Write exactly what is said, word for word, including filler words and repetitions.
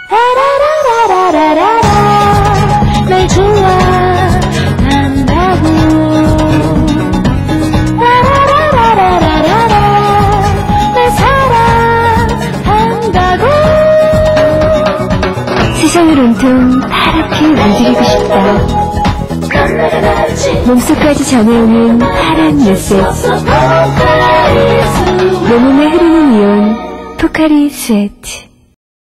라라라라라라라 날 좋아한다고 라라라라라라라 날 사랑한다고 세상을 온통 파랗게 움직이고 싶다. 몸속까지 전해오는 파란 메시지. 내 몸에 흐르는 이온 포카리 스웨트.